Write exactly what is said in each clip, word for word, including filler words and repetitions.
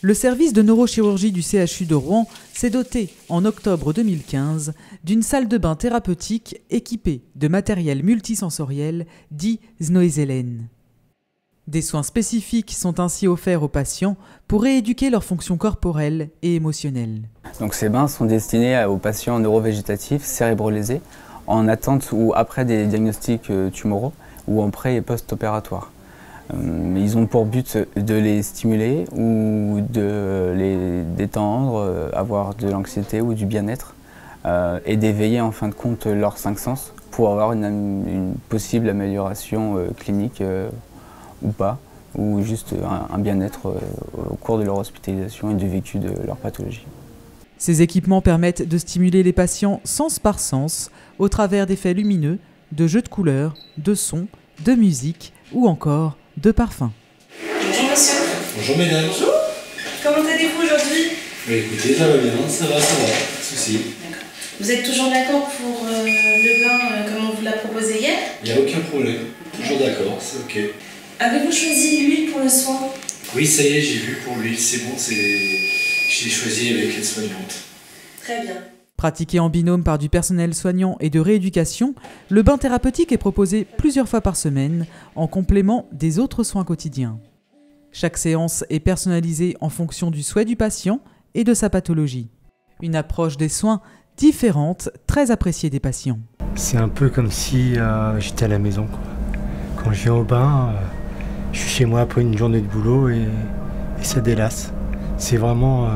Le service de neurochirurgie du C H U de Rouen s'est doté, en octobre deux mille quinze, d'une salle de bain thérapeutique équipée de matériel multisensoriel dit Znoezelen. Des soins spécifiques sont ainsi offerts aux patients pour rééduquer leurs fonctions corporelles et émotionnelles. Donc ces bains sont destinés aux patients neurovégétatifs cérébrolésés en attente ou après des diagnostics tumoraux ou en pré- et post-opératoire. Ils ont pour but de les stimuler ou de les détendre, avoir de l'anxiété ou du bien-être euh, et d'éveiller en fin de compte leurs cinq sens pour avoir une, une possible amélioration euh, clinique euh, ou pas, ou juste un, un bien-être euh, au cours de leur hospitalisation et du vécu de leur pathologie. Ces équipements permettent de stimuler les patients sens par sens au travers d'effets lumineux, de jeux de couleurs, de sons, de musique ou encore de parfums. Bonjour monsieur. Bonjour mesdames. Bonjour. Comment allez-vous aujourd'hui? Bah écoutez, ça va bien, ça va, ça va, pas de soucis. D'accord. Vous êtes toujours d'accord pour euh, le bain euh, comme on vous l'a proposé hier? Il n'y a aucun problème, toujours d'accord, c'est ok. Avez-vous choisi l'huile pour le soin? Oui, ça y est, j'ai vu pour l'huile, c'est bon, c'est... je l'ai choisi avec l'aide-soignante. Très bien. Pratiqué en binôme par du personnel soignant et de rééducation, le bain thérapeutique est proposé plusieurs fois par semaine en complément des autres soins quotidiens. Chaque séance est personnalisée en fonction du souhait du patient et de sa pathologie. Une approche des soins différente, très appréciée des patients. C'est un peu comme si euh, j'étais à la maison, quoi. Quand je viens au bain, euh, je suis chez moi après une journée de boulot et, et ça délasse. C'est vraiment, euh,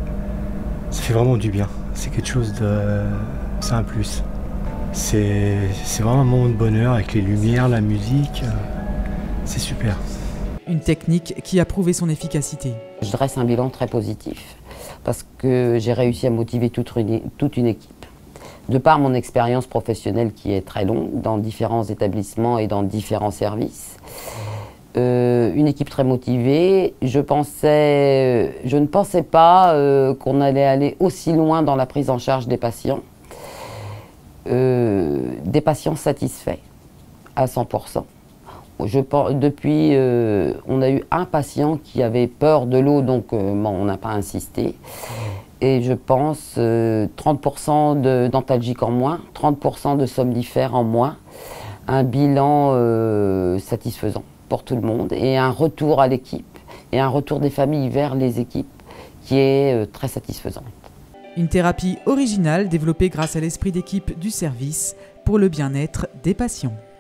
ça fait vraiment du bien. C'est quelque chose de... c'est un plus. C'est, c'est vraiment un moment de bonheur avec les lumières, la musique. C'est super. Une technique qui a prouvé son efficacité. Je dresse un bilan très positif parce que j'ai réussi à motiver toute une, toute une équipe. De par mon expérience professionnelle qui est très longue dans différents établissements et dans différents services, Euh, une équipe très motivée. Je, pensais, je ne pensais pas euh, qu'on allait aller aussi loin dans la prise en charge des patients. Euh, des patients satisfaits à cent pour cent. Je, depuis, euh, on a eu un patient qui avait peur de l'eau, donc euh, bon, on n'a pas insisté. Et je pense euh, trente pour cent de dentalgique en moins, trente pour cent de somnifères en moins. Un bilan euh, satisfaisant pour tout le monde et un retour à l'équipe et un retour des familles vers les équipes qui est euh, très satisfaisante. Une thérapie originale développée grâce à l'esprit d'équipe du service pour le bien-être des patients.